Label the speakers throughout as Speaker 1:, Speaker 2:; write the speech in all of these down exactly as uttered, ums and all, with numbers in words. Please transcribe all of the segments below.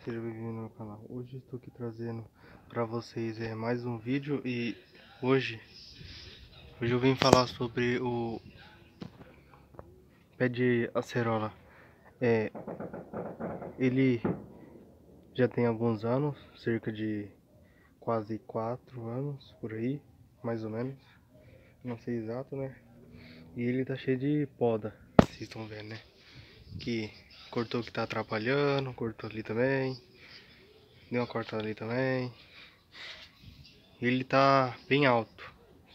Speaker 1: seja bem-vindo ao meu canal. Hoje estou aqui trazendo para vocês é, mais um vídeo e hoje, hoje eu vim falar sobre o pé de acerola. É, ele já tem alguns anos, cerca de quase quatro anos por aí, mais ou menos, não sei exato, né? E ele tá cheio de poda, vocês estão vendo, né? Que cortou que tá atrapalhando, cortou ali também. Deu uma cortada ali também. Ele tá bem alto.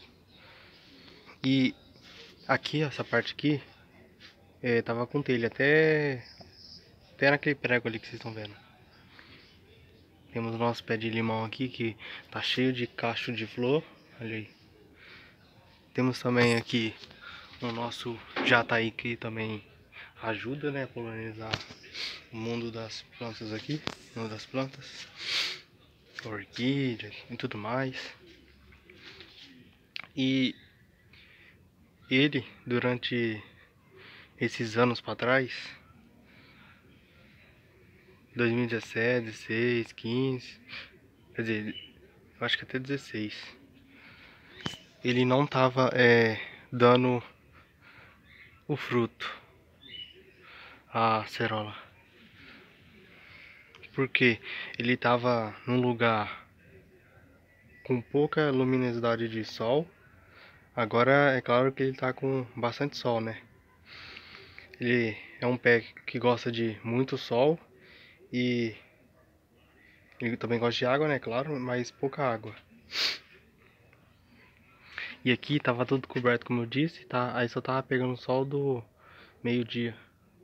Speaker 1: E aqui, essa parte aqui, é, tava com telha até, até naquele prego ali que vocês estão vendo. Temos o nosso pé de limão aqui que tá cheio de cacho de flor. Olha aí. Temos também aqui o nosso jataí que também ajuda, né, a polinizar o mundo das plantas aqui. O mundo das plantas. Orquídea e tudo mais. E ele, durante esses anos para trás, dois mil e dezessete, dezesseis, quinze, quer dizer, eu acho que até dezesseis, ele não tava é, dando o fruto, a acerola, porque ele tava num lugar com pouca luminosidade de sol. Agora é claro que ele tá com bastante sol, né? Ele é um pé que gosta de muito sol e ele também gosta de água, né? Claro, mas pouca água. E aqui tava tudo coberto, como eu disse, tá? Aí só tava pegando o sol do meio-dia.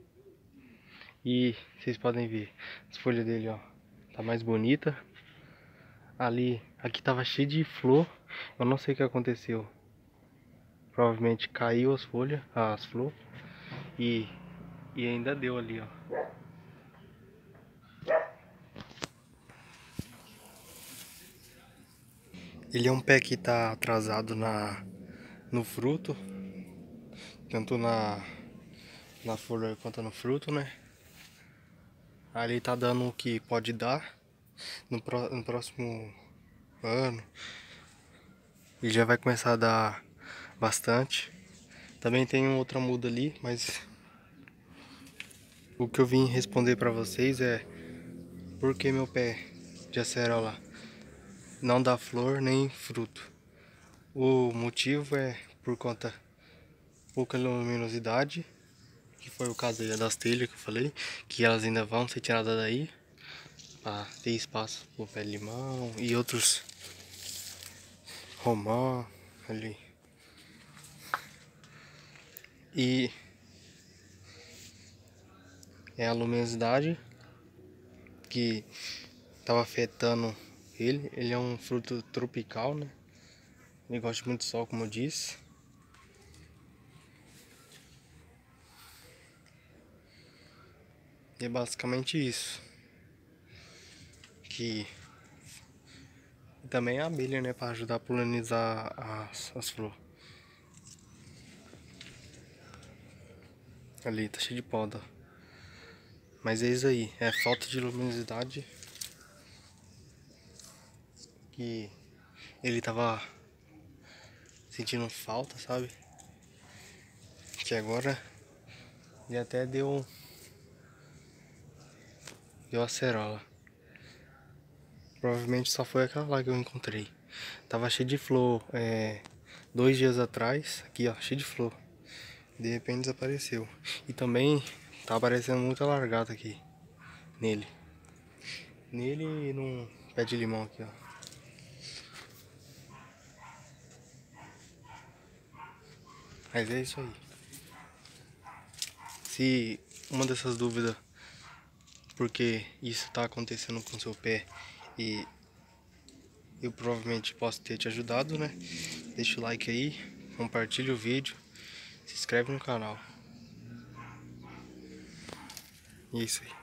Speaker 1: E vocês podem ver, as folhas dele, ó, tá mais bonita. Ali, aqui tava cheio de flor. Eu não sei o que aconteceu. Provavelmente caiu as folhas, as flores. E, e ainda deu ali, ó. Ele é um pé que tá atrasado na, no fruto. Tanto na, na flor quanto no fruto, né? Ali tá dando o que pode dar. No, pro, no próximo ano ele já vai começar a dar bastante. Também tem outra muda ali, mas o que eu vim responder pra vocês é por que meu pé de acerola não dá flor nem fruto. O motivo é por conta pouca luminosidade, que foi o caso aí das telhas que eu falei, que elas ainda vão ser tiradas daí para ter espaço pro pé de limão e outros romã ali. E é a luminosidade que estava afetando ele. Ele é um fruto tropical, né? Ele gosta de muito sol, como eu disse. E é basicamente isso. Que e também a abelha, né? Para ajudar a polinizar as, as flores. Ali, tá cheio de poda. Mas é isso aí. É falta de luminosidade. Que ele tava sentindo falta, sabe? Que agora ele até deu deu acerola. Provavelmente só foi aquela lá que eu encontrei. Tava cheio de flor é, dois dias atrás. Aqui ó, cheio de flor. De repente desapareceu. E também tá aparecendo muita largata aqui nele. Nele e no pé de limão aqui ó. Mas é isso aí. Se uma dessas dúvidas porque isso tá acontecendo com o seu pé e eu provavelmente posso ter te ajudado, né? Deixa o like aí, compartilha o vídeo, se inscreve no canal. E é isso aí.